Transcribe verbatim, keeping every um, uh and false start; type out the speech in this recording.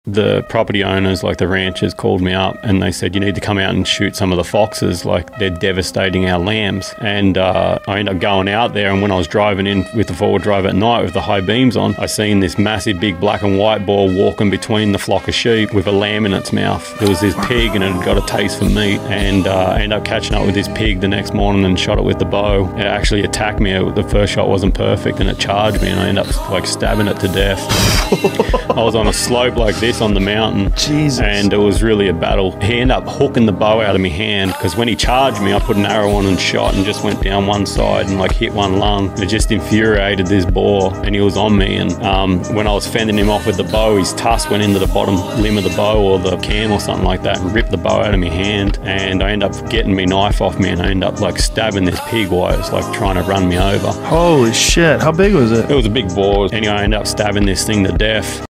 The property owners, like the ranchers, called me up and they said, you need to come out and shoot some of the foxes, like they're devastating our lambs. And uh, I ended up going out there, and when I was driving in with the forward drive at night with the high beams on, I seen this massive big black and white boar walking between the flock of sheep with a lamb in its mouth. There was this pig and it had got a taste for meat, and uh, I ended up catching up with this pig the next morning and shot it with the bow. It actually attacked me. The first shot wasn't perfect and it charged me, and I ended up like stabbing it to death. I was on a slope like this on the mountain. Jesus. And it was really a battle. He ended up hooking the bow out of my hand, because when he charged me I put an arrow on and shot and just went down one side and like hit one lung. It just infuriated this boar, and he was on me, and um, when I was fending him off with the bow, his tusk went into the bottom limb of the bow or the cam or something like that and ripped the bow out of my hand, and I ended up getting my knife off me and I ended up like stabbing this pig while it was like trying to run me over. Holy shit, how big was it? It was a big boar. Anyway, I ended up stabbing this thing to death.